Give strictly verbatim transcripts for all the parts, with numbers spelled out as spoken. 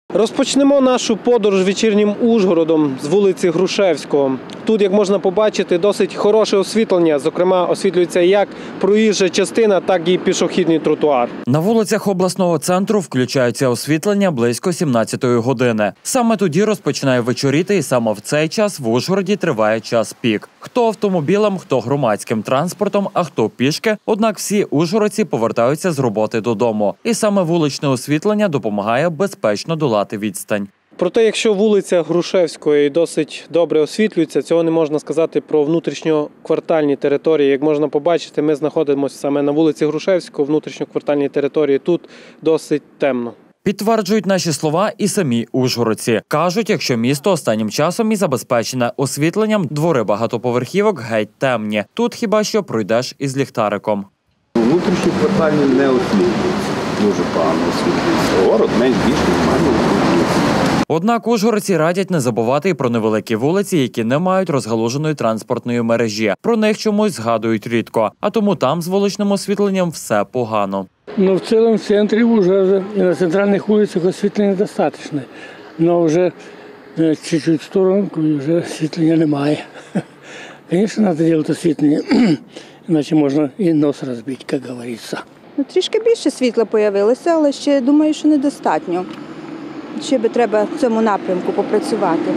Розпочнемо нашу подорож вечірнім Ужгородом з вулиці Грушевського. Тут, як можна побачити, досить хороше освітлення. Зокрема, освітлюється як проїжджа частина, так і пішохідний тротуар. На вулицях обласного центру включається освітлення близько сімнадцятої години. Саме тоді розпочинає вечоріти, і саме в цей час в Ужгороді триває час пік. Хто автомобілем, хто громадським транспортом, а хто пішки. Однак всі ужгородці повертаються з роботи додому. І саме вуличне освітлення допомагає безпечно долати відстань. Проте, якщо вулиця Грушевської досить добре освітлюється, цього не можна сказати про внутрішньоквартальні території. Як можна побачити, ми знаходимося саме на вулиці Грушевського, внутрішньоквартальній території. Тут досить темно. Підтверджують наші слова і самі ужгородці. Кажуть, якщо місто останнім часом і забезпечене освітленням, двори багатоповерхівок геть темні. Тут хіба що пройдеш із ліхтариком. Внутрішньоквартальні не освітлюються. Дуже погано освітлюється. Город менш більш нормально освітлюється. Однак ужгородці радять не забувати і про невеликі вулиці, які не мають розгалуженої транспортної мережі. Про них чомусь згадують рідко, а тому там з вуличним освітленням все погано. Ну, в цілому в центрі Ужгорода і на центральних вулицях освітлення достатньо. Але вже чуть-чуть в сторону вже освітлення немає. Звісно, треба робити освітлення, іначе можна і нос розбити, як говориться. Ну, трішки більше світла з'явилося, але ще думаю, що недостатньо. Ще би треба в цьому напрямку попрацювати.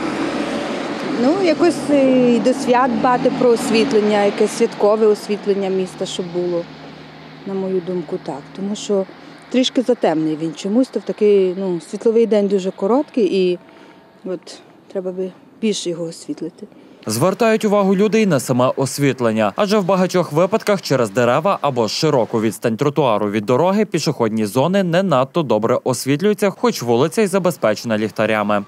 Ну, якось і до свят дбати про освітлення, якесь святкове освітлення міста, щоб було, на мою думку, так. Тому що трішки затемний він чомусь, то в такий, ну, світловий день дуже короткий і от треба би більше його освітлити. Звертають увагу люди й на саме освітлення, адже в багатьох випадках через дерева або широку відстань тротуару від дороги пішохідні зони не надто добре освітлюються, хоч вулиця й забезпечена ліхтарями.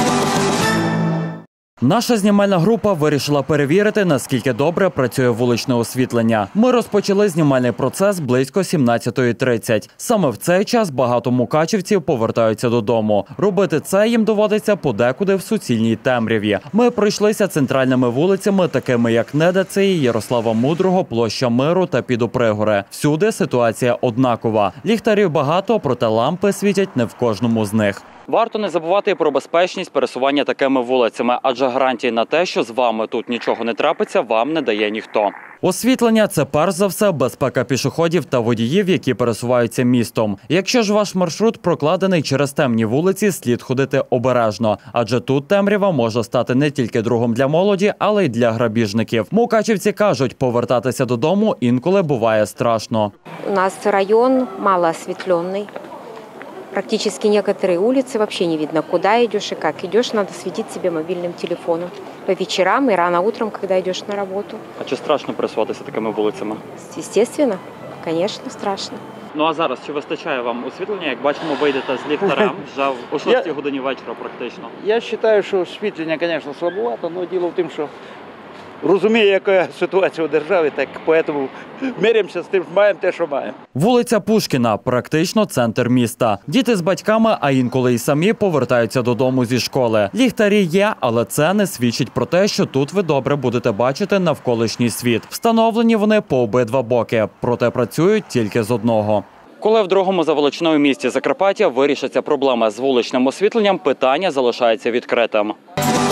Наша знімальна група вирішила перевірити, наскільки добре працює вуличне освітлення. Ми розпочали знімальний процес близько сімнадцятої тридцять. Саме в цей час багато мукачівців повертаються додому. Робити це їм доводиться подекуди в суцільній темряві. Ми пройшлися центральними вулицями, такими як Недацеї, Ярослава Мудрого, Площа Миру та Підупригори. Всюди ситуація однакова. Ліхтарів багато, проте лампи світять не в кожному з них. Варто не забувати і про безпечність пересування такими вулицями, адже гарантії на те, що з вами тут нічого не трапиться, вам не дає ніхто. Освітлення – це перш за все безпека пішоходів та водіїв, які пересуваються містом. Якщо ж ваш маршрут прокладений через темні вулиці, слід ходити обережно, адже тут темрява може стати не тільки другом для молоді, але й для грабіжників. Мукачівці кажуть, повертатися додому інколи буває страшно. У нас район мало освітлений. Практически некоторые улицы вообще не видно, куда идешь и как идешь. Надо светить себе мобильным телефоном по вечерам и рано утром, когда идешь на работу. А чи страшно пересуватися такими вулицями? Естественно, конечно, страшно. Ну а зараз, чи вистачає вам освітлення? Як бачимо, ви йдете з ліхтарем вже о шостій годині вечора практично. Я вважаю, що освітлення, звісно, слабовато, але діло в тому, що розумію, яка ситуація у державі, так тому миримося з тим, маємо те, що маємо. Вулиця Пушкіна – практично центр міста. Діти з батьками, а інколи й самі повертаються додому зі школи. Ліхтарі є, але це не свідчить про те, що тут ви добре будете бачити навколишній світ. Встановлені вони по обидва боки, проте працюють тільки з одного. Коли в другому за величиною місті Закарпаття вирішиться проблема з вуличним освітленням, питання залишається відкритим.